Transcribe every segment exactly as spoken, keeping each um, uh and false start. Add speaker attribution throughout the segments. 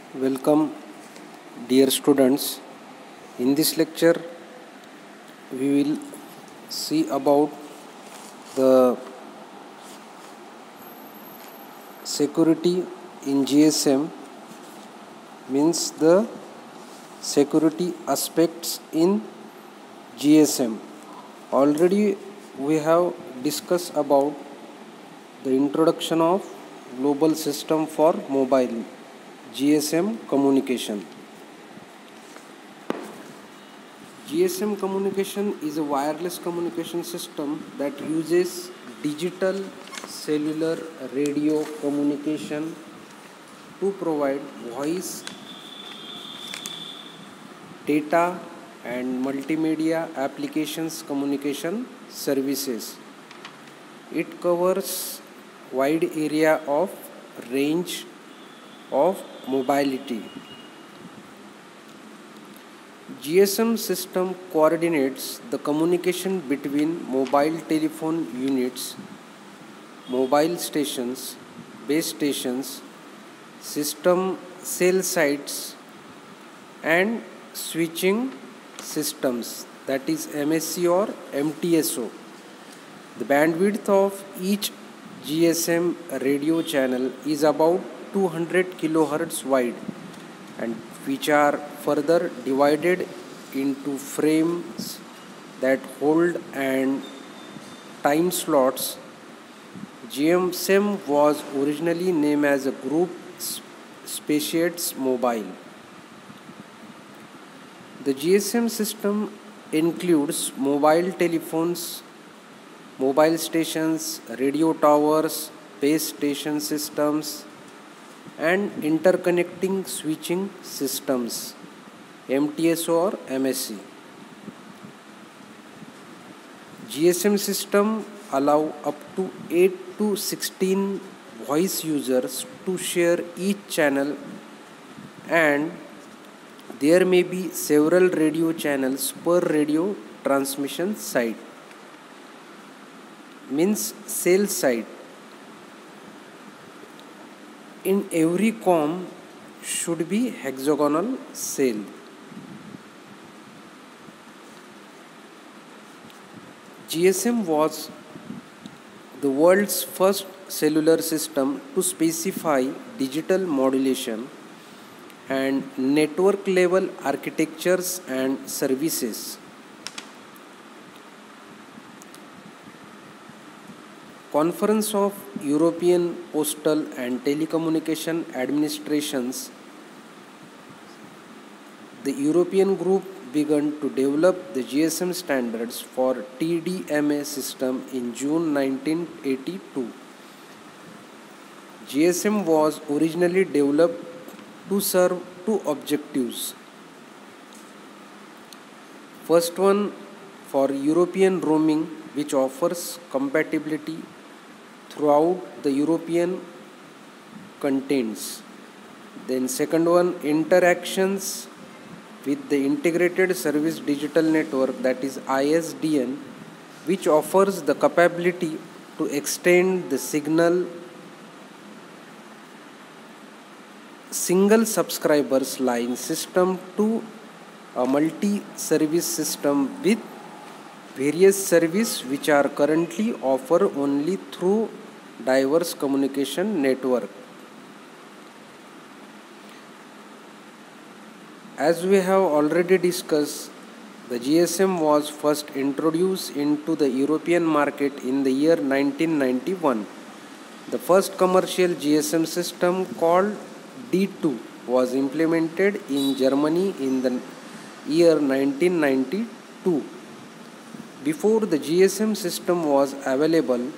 Speaker 1: Welcome, dear students. In this lecture, we will see about the security in G S M, means the security aspects in G S M. Already we have discussed about the introduction of global system for mobile G S M communication. G S M communication is a wireless communication system that uses digital cellular radio communication to provide voice, data, and multimedia applications communication services. It covers wide area of range of mobility. G S M system coordinates the communication between mobile telephone units, mobile stations, base stations, system cell sites, and switching systems, that is M S C or M T S O. The bandwidth of each G S M radio channel is about two hundred kilohertz wide, and which are further divided into frames that hold and time slots. G S M was originally named as a Group Spatiates Mobile. The G S M system includes mobile telephones, mobile stations, radio towers, base station systems, and interconnecting switching systems, M T S O or M S C. G S M system allow up to eight to sixteen voice users to share each channel, and there may be several radio channels per radio transmission site, means cell site. In every com should be hexagonal cell. G S M was the world's first cellular system to specify digital modulation and network level architectures and services. Conference of European Postal and Telecommunication Administrations, the European group began to develop the G S M standards for T D M A system in June nineteen eighty-two. G S M was originally developed to serve two objectives. First one, for European roaming, which offers compatibility throughout the European contents. Then second one, interactions with the integrated service digital network, that is I S D N, which offers the capability to extend the signal single subscribers line system to a multi-service system with various services which are currently offered only through diverse communication network. As we have already discussed, the G S M was first introduced into the European market in the year nineteen ninety-one. The first commercial G S M system, called D two, was implemented in Germany in the year nineteen ninety-two. Before the G S M system was available,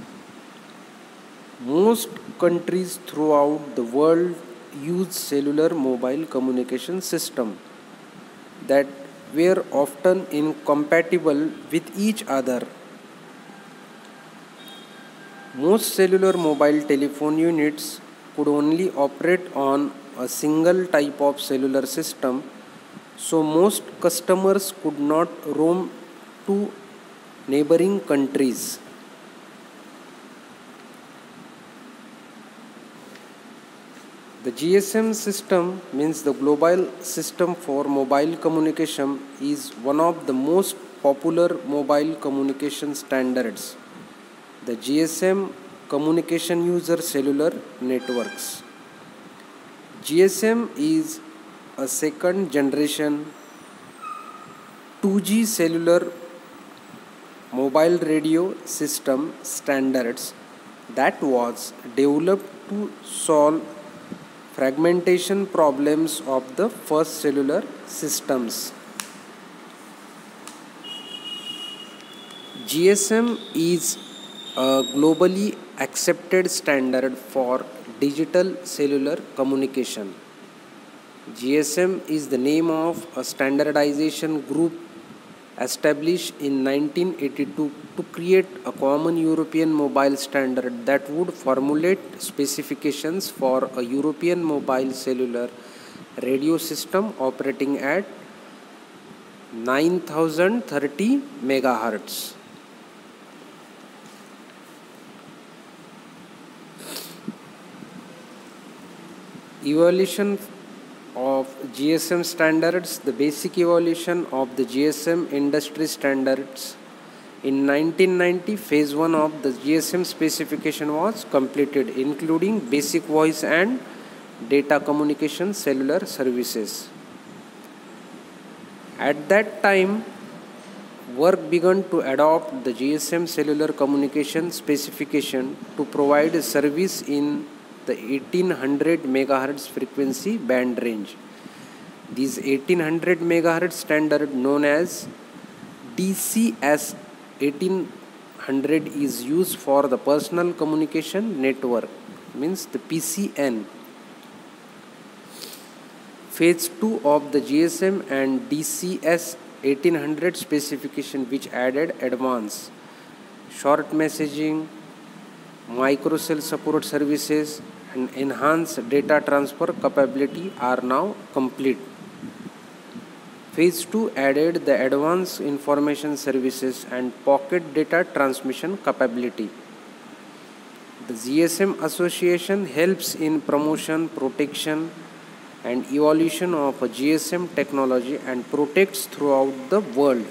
Speaker 1: most countries throughout the world used cellular mobile communication system that were often incompatible with each other. Most cellular mobile telephone units could only operate on a single type of cellular system, so most customers could not roam to neighboring countries. The G S M system means the global system for mobile communication is one of the most popular mobile communication standards. The G S M communication user cellular networks. G S M is a second generation two G cellular mobile radio system standards that was developed to solve fragmentation problems of the first cellular systems. G S M is a globally accepted standard for digital cellular communication. G S M is the name of a standardization group established in nineteen eighty-two to create a common European mobile standard that would formulate specifications for a European mobile cellular radio system operating at nine thousand thirty megahertz. Evolution of G S M standards. The basic evolution of the G S M industry standards. In nineteen ninety, phase one of the G S M specification was completed, including basic voice and data communication cellular services. At that time, work began to adopt the G S M cellular communication specification to provide a service in the eighteen hundred megahertz frequency band range. This eighteen hundred megahertz standard, known as D C S eighteen hundred, is used for the personal communication network, means the P C N. Phase two of the G S M and D C S eighteen hundred specification, which added advanced short messaging, microcell support services, and enhanced data transfer capability, are now complete. Phase two added the advanced information services and pocket data transmission capability. The G S M Association helps in promotion, protection, and evolution of a G S M technology and protects throughout the world.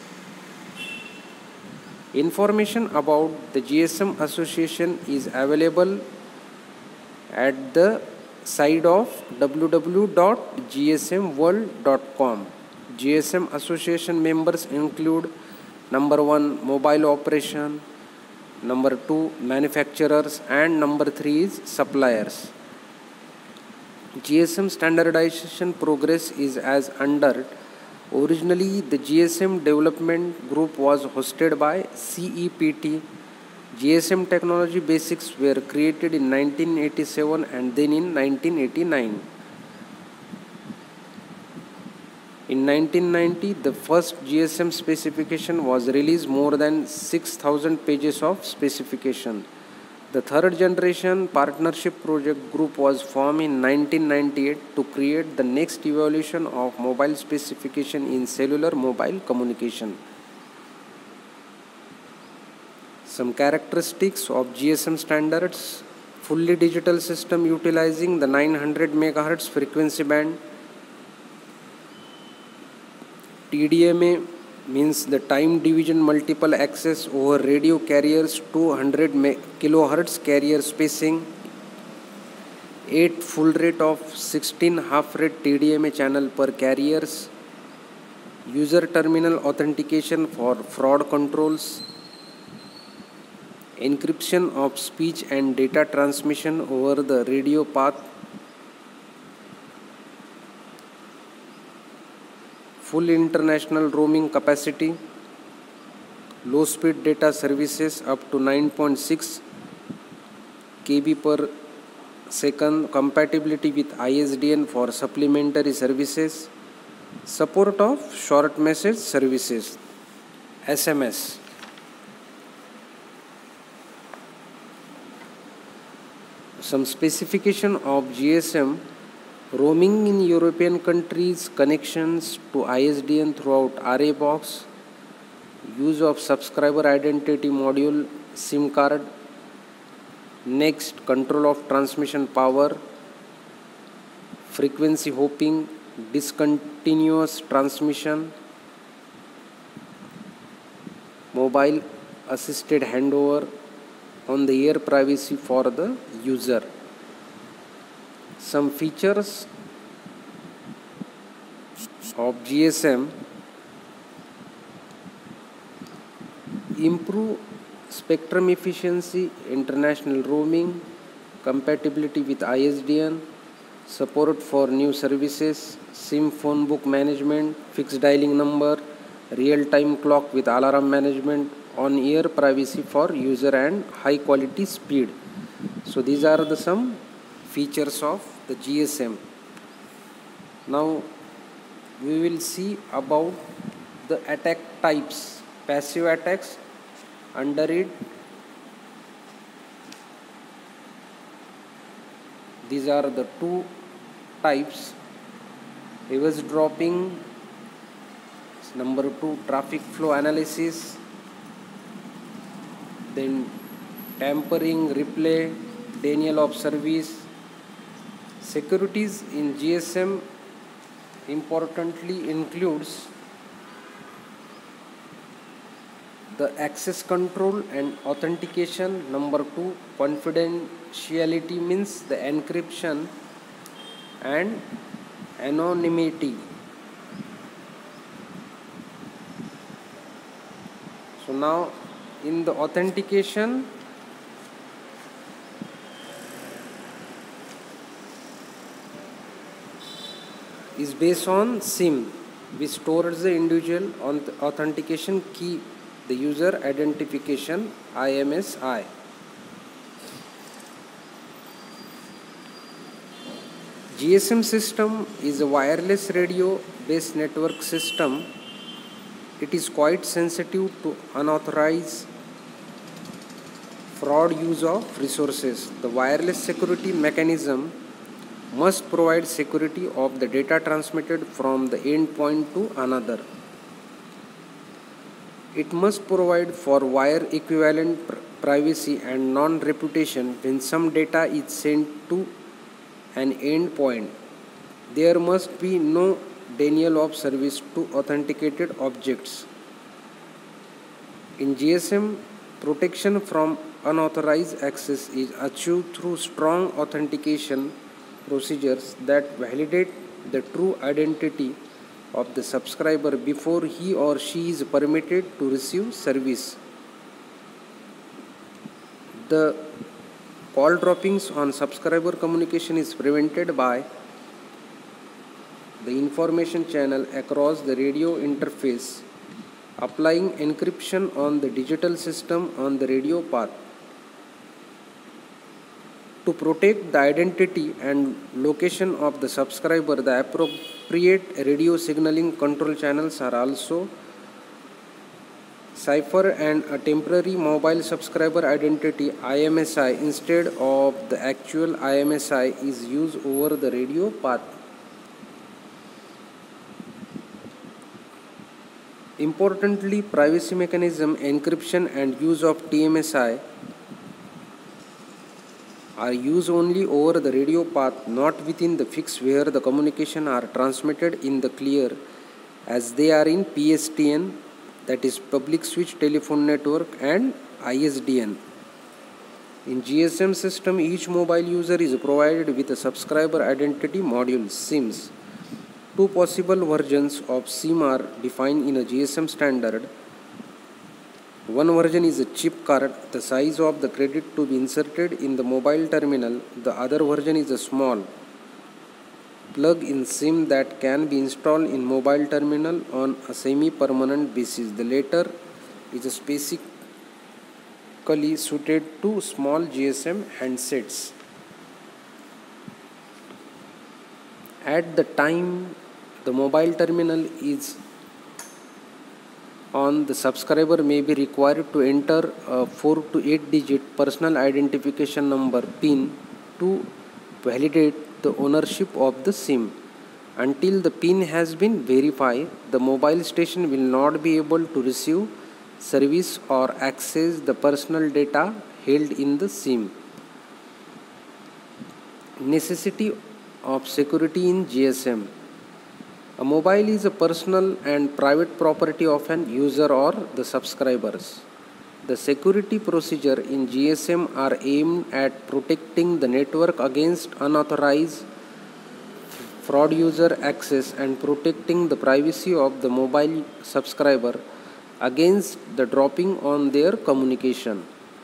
Speaker 1: Information about the G S M Association is available at the site of w w w dot g s m world dot com. G S M Association members include: number one, mobile operation; number two, manufacturers; and number three is suppliers. G S M standardization progress is as under. Originally, the G S M development group was hosted by C E P T. G S M technology basics were created in nineteen eighty-seven and then in nineteen eighty-nine. In nineteen ninety, the first G S M specification was released, more than six thousand pages of specification. The third generation partnership project group was formed in nineteen ninety-eight to create the next evolution of mobile specification in cellular mobile communication. Some characteristics of G S M standards: fully digital system utilizing the nine hundred megahertz frequency band. T D M A means the time division multiple access over radio carriers, two hundred kilohertz carrier spacing, eight full rate of sixteen half rate T D M A channel per carriers, user terminal authentication for fraud controls, encryption of speech and data transmission over the radio path, full international roaming capacity, low speed data services up to nine point six kilobits per second, compatibility with I S D N for supplementary services, support of short message services, S M S. Some specification of G S M: roaming in European countries, connections to I S D N throughout R A box, use of subscriber identity module, SIM card. Next, control of transmission power, frequency hopping, discontinuous transmission, mobile assisted handover, on the air privacy for the user. Some features of G S M: improve spectrum efficiency, international roaming, compatibility with I S D N, support for new services, SIM phone book management, fixed dialing number, real-time clock with alarm management, on-air privacy for user, and high-quality speed. So these are the some features of the G S M. Now we will see about the attack types. Passive attacks. Under it, these are the two types: eavesdropping, number two, traffic flow analysis, then tampering, replay, denial of service. Securities in G S M importantly includes the access control and authentication. Number two, confidentiality means the encryption and anonymity. So now in the authentication, is based on SIM, which stores the individual on the authentication key, the user identification I M S I. G S M system is a wireless radio based network system. It is quite sensitive to unauthorized fraud use of resources. The wireless security mechanism must provide security of the data transmitted from the endpoint to another. It must provide for wire equivalent pr privacy and non-reputation when some data is sent to an endpoint. There must be no denial of service to authenticated objects. In G S M, protection from unauthorized access is achieved through strong authentication procedures that validate the true identity of the subscriber before he or she is permitted to receive service. The call droppings on subscriber communication is prevented by the information channel across the radio interface, applying encryption on the digital system on the radio path. To protect the identity and location of the subscriber, the appropriate radio signaling control channels are also cipher and a temporary mobile subscriber identity I M S I instead of the actual I M S I is used over the radio path. Importantly, privacy mechanism, encryption and use of T M S I are used only over the radio path, not within the fix where the communication are transmitted in the clear, as they are in P S T N, that is Public Switch Telephone Network, and I S D N. In G S M system, each mobile user is provided with a subscriber identity module, SIMs. Two possible versions of SIM are defined in a G S M standard. One version is a chip card, the size of the credit to be inserted in the mobile terminal. The other version is a small plug-in SIM that can be installed in mobile terminal on a semi-permanent basis. The latter is specifically suited to small G S M handsets. At the time the mobile terminal is on, the subscriber may be required to enter a four to eight digit personal identification number PIN to validate the ownership of the SIM. Until the PIN has been verified, the mobile station will not be able to receive service or access the personal data held in the SIM. Necessity of security in G S M. A mobile is a personal and private property of an user or the subscribers. The security procedure in G S M are aimed at protecting the network against unauthorized fraud, user access, and protecting the privacy of the mobile subscriber against the dropping on their communication.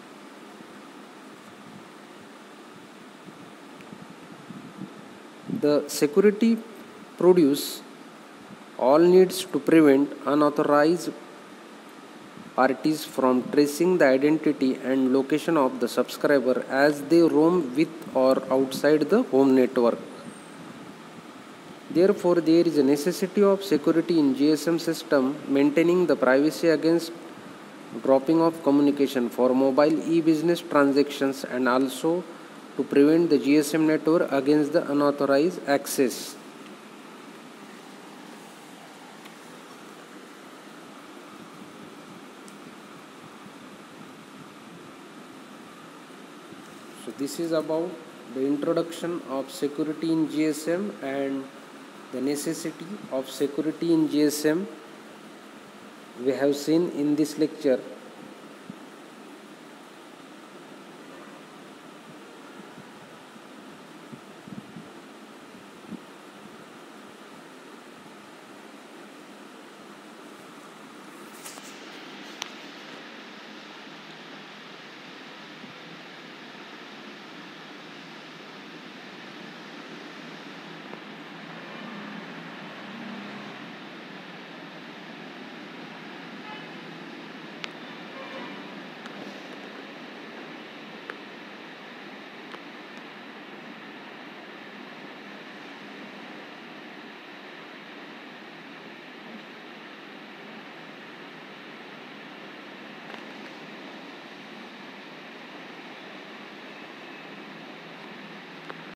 Speaker 1: The security produce all needs to prevent unauthorized parties from tracing the identity and location of the subscriber as they roam with or outside the home network. Therefore, there is a necessity of security in G S M system maintaining the privacy against dropping of communication for mobile e-business transactions and also to prevent the G S M network against the unauthorized access. So this is about the introduction of security in G S M and the necessity of security in G S M we have seen in this lecture.